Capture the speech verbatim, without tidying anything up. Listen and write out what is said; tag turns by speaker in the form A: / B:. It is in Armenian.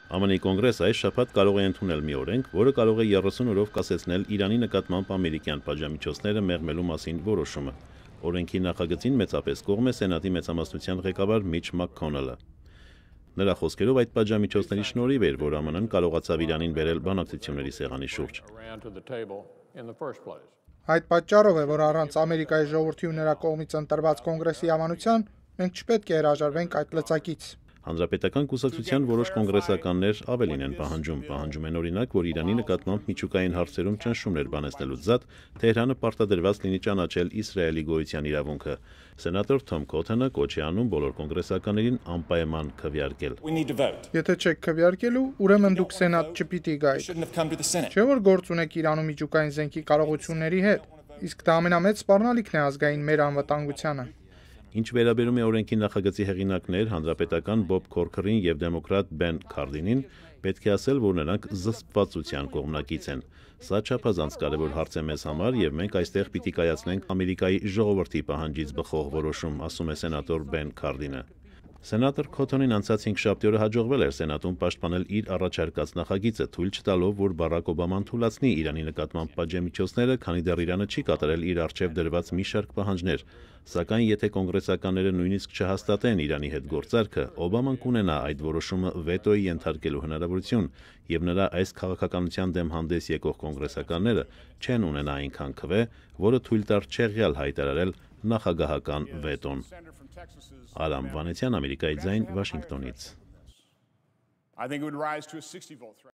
A: Ամն Ի Կոնգրեսը այս շաբաթ կարող է ընդունել մի օրենք, որը կարող է երեսուն օրով կասեցնել Իրանի նկատմամբ ամերիկյան պատժամիջոցները մեղմելու մասին որոշումը։ Օրենքի նախագծին մեծապես կողմ է Սենատի մեծամասնության ղեկավար Միչ Մաքքոնելը։ Նրա խոսքերով այդ պատժամիջոցների շնորհիվ էր, որ ԱՄՆ-ն կարողացավ Իրանին բերել բանակցությունների սեղանի շուրջ։
B: Այդ պատճառով է, որ առանց Ամերիկայի ժողովրդի ու նրա կողմից ընտրված կոնգրեսի համանության մենք չպետք է հրաժարվենք այդ լծակից։
A: Հանրապետական կուսակցության որոշ կոնգրեսականներ ավելին են պահանջում, պահանջում են օրինակ, որ Իրանի նկատմամբ միջուկային հարցերում ճնշումներ բանեցնելուց զատ Թեհրանը պարտադրված լինի ճանաչել Իսրայելի գոյության իրավունքը։ Սենատոր Թոմ Քոթենը կոչ է անում բոլոր կոնգրեսականներին անպայման քվեարկել։
B: Եթե չեք քվեարկելու, ուրեմն դուք Սենատ չպիտի գայք։ Չէ՞ որ գործ ունեք Իրանում միջուկային զենքի կարողությունների հետ, իսկ դա ամենամեծ սպառնալիքն է ազգային մեր անվտանգությանը։
A: Ինչ վերաբերում է օրենքի նախագծի հեղինակներ հանրապետական Բոբ Քորքերին եւ դեմոկրատ Բեն Քարդինին, պետք է ասել, որ նրանք զսպվածության կողմնակից են։ Սա չափազանց կարևոր հարց է մեզ համար եւ մենք այստեղ պիտի կայացնենք Ամերիկայի ժողովրդի պահանջից բխող որոշում, ասում է սենատոր Բեն Քարդինը։ Սենատոր Քոթոնին անցած հինգշաբթի օրը հաջողվել էր Սենատում պաշտպանել իր առաջարկած նախագիծը, թույլ չտալով, որ Բարակ Օբաման թույլատնի Իրանի նկատմամբ պատժամիջոցները, քանի դեռ Իրանը չի կատարել իր առջև դրված մի շարք պահանջներ։ Սակայն եթե կոնգրեսականները նույնիսկ չհաստատեն Իրանի հետ գործարքը, Օբաման կունենա այդ որոշումը վետոյի ենթարկելու հնարավորություն, եւ նրա այս քաղաքականության դեմ հանդես եկող կոնգրեսականները չեն ունենա այնքան քվե, որը թույլ տար չեղյալ հայտարարել նախագահական վետոն։ Արամ Վանեցյան, Ամերիկայի ձայն, Վաշինգտոնից։